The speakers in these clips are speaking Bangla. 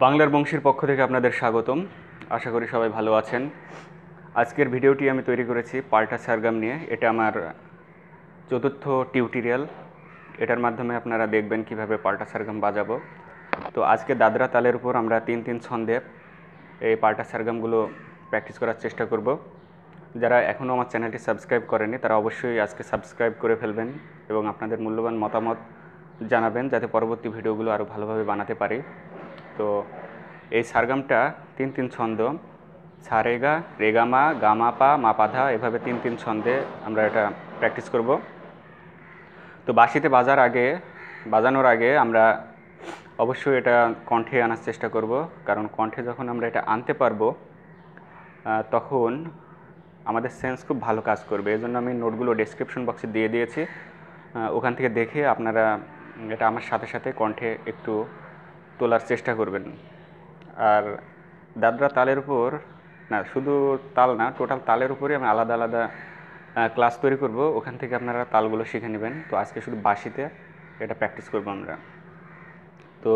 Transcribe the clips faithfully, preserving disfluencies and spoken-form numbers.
বাংলার বংশীর পক্ষ থেকে আপনাদের স্বাগতম। আশা করি সবাই ভালো আছেন। আজকের ভিডিওটি আমি তৈরি করেছি পাল্টা সারগাম নিয়ে। এটা আমার চতুর্থ টিউটোরিয়াল। এটার মাধ্যমে আপনারা দেখবেন কিভাবে পাল্টা সারগাম বাজাবো। তো আজকে দাদরা তালের উপর আমরা তিন তিন ছন্দে এই পাল্টা সারগামগুলো প্র্যাকটিস করার চেষ্টা করব। যারা এখনও আমার চ্যানেলটি সাবস্ক্রাইব করেনি তারা অবশ্যই আজকে সাবস্ক্রাইব করে ফেলবেন এবং আপনাদের মূল্যবান মতামত জানাবেন যাতে পরবর্তী ভিডিওগুলো আরও ভালোভাবে বানাতে পারি। তো এই সারগামটা তিন তিন ছন্দ, সারেগা, রেগামা, গামাপা, মাপাধা, এভাবে তিন তিন ছন্দে আমরা এটা প্র্যাকটিস করব। তো বাঁশিতে বাজার আগে বাজানোর আগে আমরা অবশ্যই এটা কণ্ঠে আনার চেষ্টা করব, কারণ কণ্ঠে যখন আমরা এটা আনতে পারবো তখন আমাদের সেন্স খুব ভালো কাজ করবে। এই জন্য আমি নোটগুলো ডেসক্রিপশন বক্সে দিয়ে দিয়েছি, ওখান থেকে দেখে আপনারা এটা আমার সাথে সাথে কণ্ঠে একটু তোলার চেষ্টা করবেন। আর দাদরা তালের উপর না, শুধু তাল না, টোটাল তালের উপরে আমি আলাদা আলাদা ক্লাস তৈরি করব, ওখান থেকে আপনারা তালগুলো শিখে নেবেন। তো আজকে শুধু বাঁশিতে এটা প্র্যাকটিস করব আমরা। তো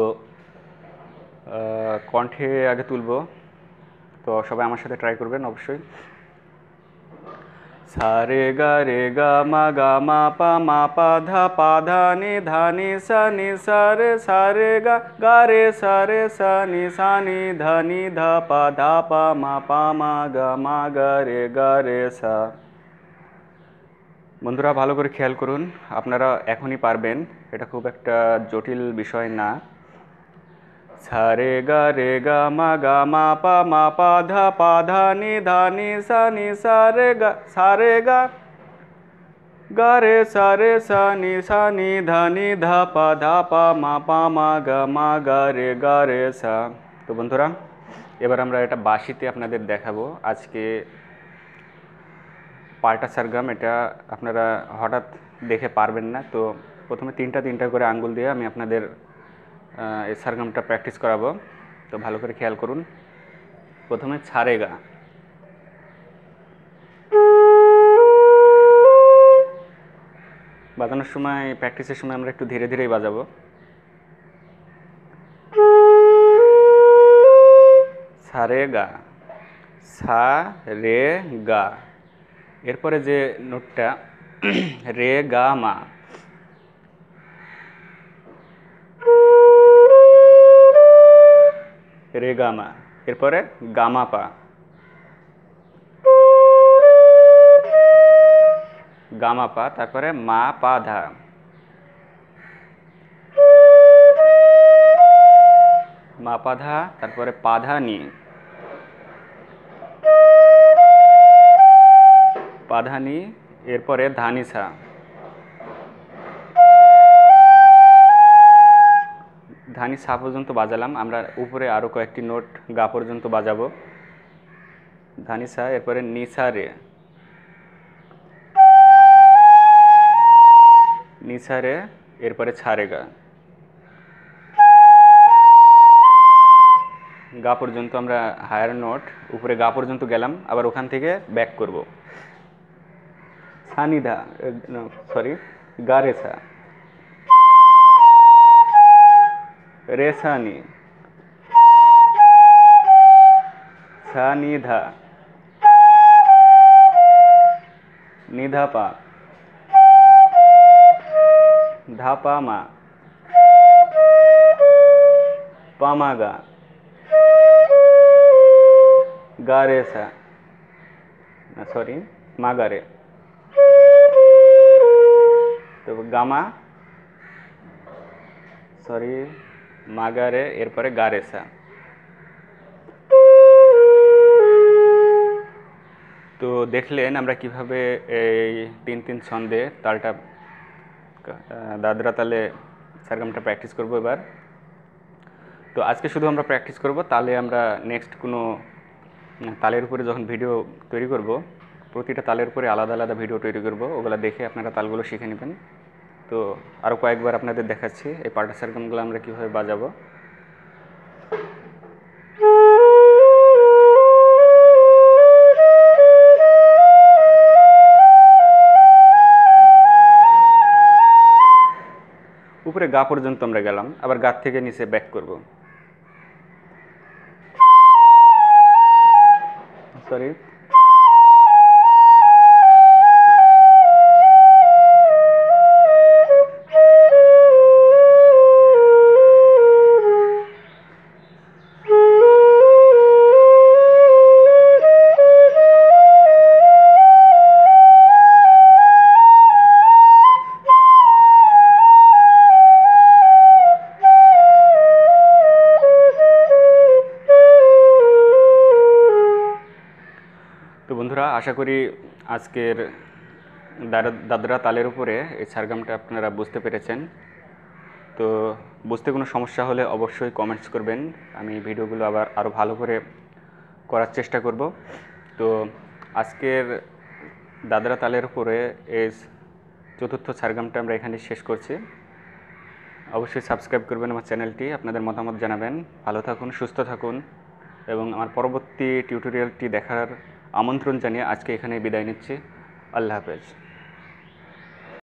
কণ্ঠে আগে তুলব, তো সবাই আমার সাথে ট্রাই করবেন অবশ্যই। সারে গা রে গা মা গা মা পা মা পা ধা পা ধা নি ধা নি সা নি সা রে সা রে গা গা রে সা রে সা নি সা নি ধা নি ধা পা ধা পা মা পা মা গা মা গা রে গা রে সা। বন্ধুরা ভালো করে খেয়াল করুন, আপনারা এখনই পারবেন, এটা খুব একটা জটিল বিষয় না। সারে গা রে গা মা গা মা পা মা পা ধা পা ধা নি ধা নি সা নি সা রে গা সা রে গা গা রে সা রে সা নি সা নি ধা নি ধা পা ধা পা মা পা মা গা মা গা রে গা রে সা। তো বন্ধুরা এবার আমরা এটা বাঁশিতে আপনাদের দেখাবো। আজকে পাল্টা সারগাম এটা আপনারা হঠাৎ দেখে পারবেন না। তো প্রথমে তিনটা তিনটা করে আঙ্গুল দিয়ে আমি আপনাদের এই সারগামটা প্র্যাকটিস করাবো। তো ভালো করে খেয়াল করুন। প্রথমে ছারেগা, বাজানোর সময় প্র্যাকটিসের সময় আমরা একটু ধীরে ধীরেই বাজাবো। সারেগা, সা রে গা, এরপরে যে নোটটা রে গা মা, রে গা মা, এরপরে গামা পা, গামা পা, তারপরে মা পা ধা, মা পা ধা, তারপরে পা ধা নি, পা ধা নি, এরপরে ধানি সা, ধানি সা পর্যন্ত বাজালাম। আমরা উপরে আরও কয়েকটি নোট গা পর্যন্ত বাজাবো। ধানি সা, এরপরে নিসা রে, নিসা রে, এরপরে ছারে গা, গা পর্যন্ত আমরা হায়ার নোট, উপরে গা পর্যন্ত গেলাম, আবার ওখান থেকে ব্যাক করব। সানি ধা, সরি গা রে সা, রে সা নি, সা নি ধা, নি ধা পা, ধা পা মা, পা মা গা, গা রে সা, না সরি মা গা রে, তো গামা, সরি মা গা রে, এরপরে গা রে সা। তো দেখলেন আমরা কিভাবে এই তিন তিন ছন্দে তালটা দাদরা তালে সারগামটা প্র্যাকটিস করব এবার। তো আজকে শুধু আমরা প্র্যাকটিস করব, তালে আমরা নেক্সট কোনো তালের উপরে যখন ভিডিও তৈরি করব, প্রতিটা তালের উপরে আলাদা আলাদা ভিডিও তৈরি করব, ওগুলো দেখে আপনারা তালগুলো শিখে নেবেন। তো আরও কয়েকবার আপনাদের দেখাচ্ছি এই পাল্টা সারগামগুলো আমরা কীভাবে বাজাবো। উপরে গা পর্যন্ত আমরা গেলাম, আবার গা থেকে নিচে ব্যাক করব। সরি। তো বন্ধুরা, আশা করি আজকের দাদরা তালের উপরে এই সারগামটা আপনারা বুঝতে পেরেছেন। তো বুঝতে কোনো সমস্যা হলে অবশ্যই কমেন্টস করবেন, আমি ভিডিওগুলো আবার আরও ভালো করে করার চেষ্টা করব। তো আজকের দাদরা তালের উপরে এই চতুর্থ সারগামটা আমরা এখানে শেষ করছি। অবশ্যই সাবস্ক্রাইব করবেন আমার চ্যানেলটি, আপনাদের মতামত জানাবেন। ভালো থাকুন, সুস্থ থাকুন এবং আমার পরবর্তী টিউটোরিয়ালটি দেখার আমন্ত্রণ জানিয়ে আজকে এখানে বিদায় নিচ্ছি। আল্লাহ হাফেজ।